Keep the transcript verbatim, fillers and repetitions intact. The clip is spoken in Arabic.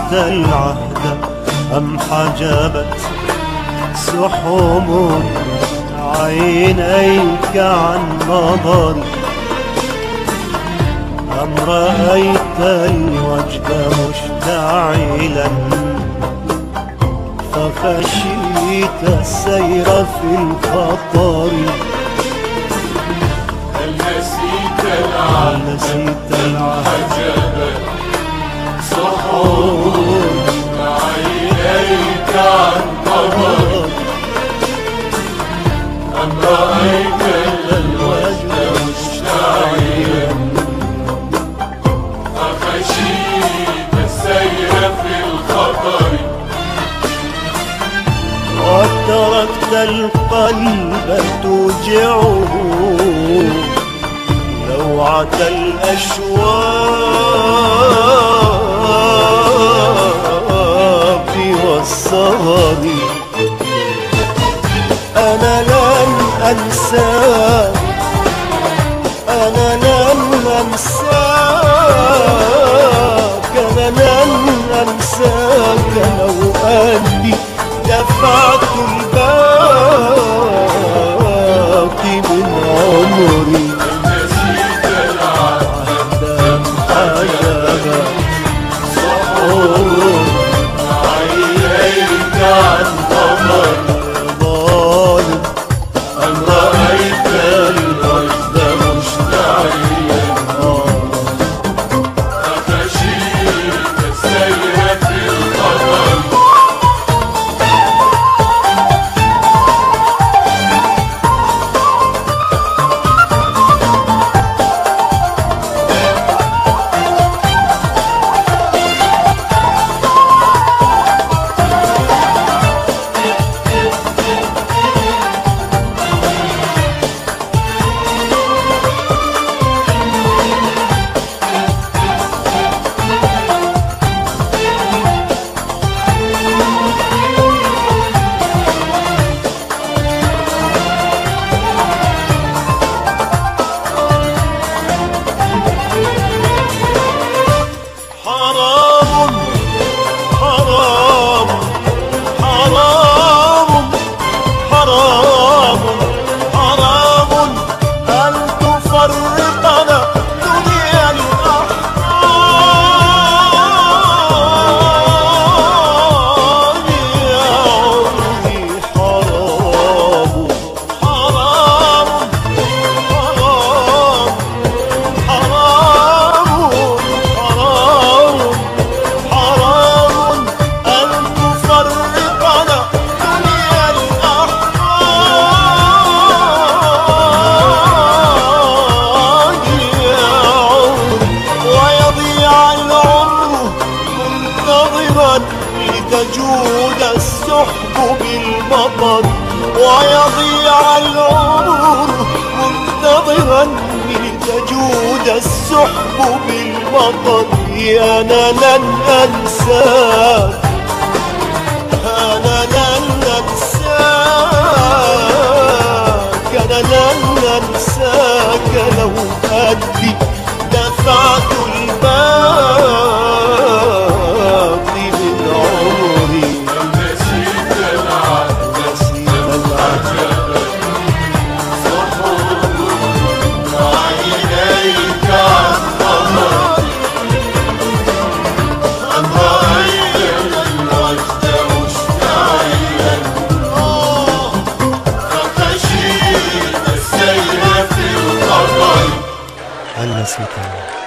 العهد أم حجبت سحوم عينيك عن نظري، أم رأيت الوجد مشتعلا فخشيت السير في الخطر؟ هل نسيت العهد أم حجبت سحوم عينيك عن نظري، أم رأيت الوجد مشتعلا فخشيت السير في الخطر؟ وتركت القلب توجعه لوعة الأشواق والسهر. أنا لن أنساك، أنا لن أنساك، أنا لن أنساك لو أني دفعت الباقي من عمري. نسيت العهد أم حجبت سحوم عينيك عن نظري، ظالم أم رأيت الوجد مشتعلا فخشيت السير في الخطر؟ حرام حرام حرام حرام حرام أن تفرقنا دنيا الأحرار يا عمري. حرام حرام حرام حرام حرام حرام أن تفرقنا دنيا الأحرار يا عمري، ويضيع العمر منتظرا لتجود السحب بالمطر، ويضيع العمر منتظرا لتجود السحب بالمطر. أنا لن أنساك، أنا لن أنساك، أنا لن أنساك لو أدي دفعت الباقي من عمري. نسيت العهد نسيت العهد سحوم عينيك عن نظري، أم رأيت الوجد مشتعلا فخشيت السير في الخطر؟ هل نسيت